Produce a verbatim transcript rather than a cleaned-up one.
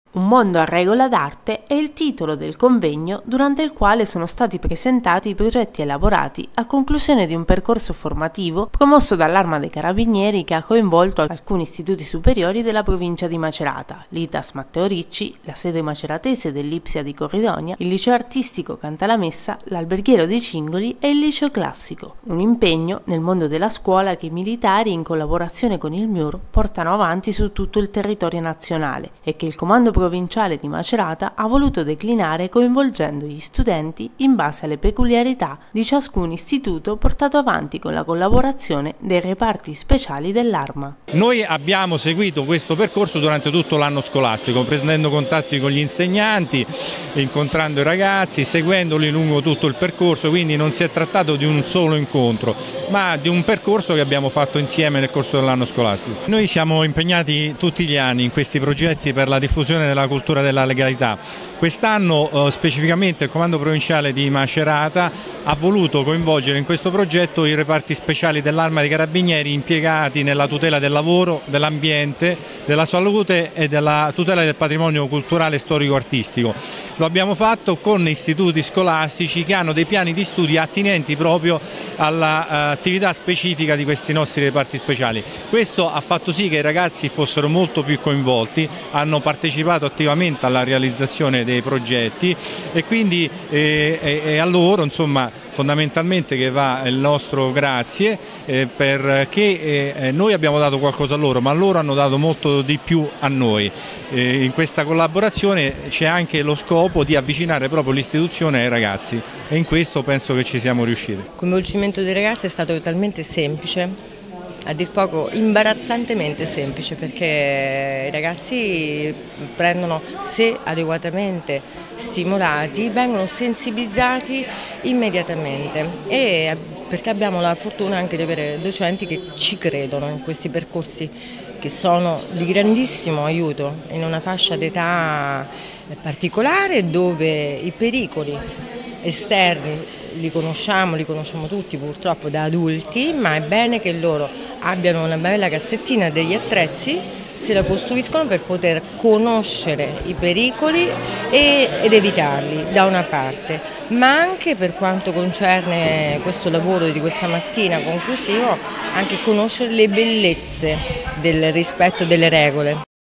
Un mondo a regola d'arte è il titolo del convegno durante il quale sono stati presentati i progetti elaborati a conclusione di un percorso formativo promosso dall'Arma dei Carabinieri che ha coinvolto alcuni istituti superiori della provincia di Macerata, l'I T A S Matteo Ricci, la sede maceratese dell'Ipsia di Corridonia, il liceo artistico Cantalamessa, l'Alberghiero dei Cingoli e il liceo classico. Un impegno nel mondo della scuola che i militari in collaborazione con il M I U R portano avanti su tutto il territorio nazionale e che il comando provinciale di Macerata ha voluto declinare coinvolgendo gli studenti in base alle peculiarità di ciascun istituto portato avanti con la collaborazione dei reparti speciali dell'Arma. Noi abbiamo seguito questo percorso durante tutto l'anno scolastico, prendendo contatti con gli insegnanti, incontrando i ragazzi, seguendoli lungo tutto il percorso, quindi non si è trattato di un solo incontro, ma di un percorso che abbiamo fatto insieme nel corso dell'anno scolastico. Noi siamo impegnati tutti gli anni in questi progetti per la diffusione della cultura della legalità. Quest'anno eh, specificamente il Comando Provinciale di Macerata ha voluto coinvolgere in questo progetto i reparti speciali dell'Arma dei Carabinieri impiegati nella tutela del lavoro, dell'ambiente, della salute e della tutela del patrimonio culturale e storico-artistico. Lo abbiamo fatto con istituti scolastici che hanno dei piani di studi attinenti proprio all'attività specifica di questi nostri reparti speciali. Questo ha fatto sì che i ragazzi fossero molto più coinvolti, hanno partecipato attivamente alla realizzazione dei progetti e quindi eh, e, e a loro insomma fondamentalmente che va il nostro grazie eh, perché eh, noi abbiamo dato qualcosa a loro, ma loro hanno dato molto di più a noi. Eh, in questa collaborazione c'è anche lo scopo di avvicinare proprio l'istituzione ai ragazzi e in questo penso che ci siamo riusciti. Il coinvolgimento dei ragazzi è stato talmente semplice, a dir poco imbarazzantemente semplice, perché i ragazzi prendono, se adeguatamente stimolati, vengono sensibilizzati immediatamente e perché abbiamo la fortuna anche di avere docenti che ci credono in questi percorsi che sono di grandissimo aiuto in una fascia d'età particolare dove i pericoli esterni li conosciamo, li conosciamo tutti purtroppo da adulti, ma è bene che loro abbiano una bella cassettina degli attrezzi, se la costruiscono per poter conoscere i pericoli e, ed evitarli da una parte, ma anche per quanto concerne questo lavoro di questa mattina conclusivo, anche conoscere le bellezze del rispetto delle regole.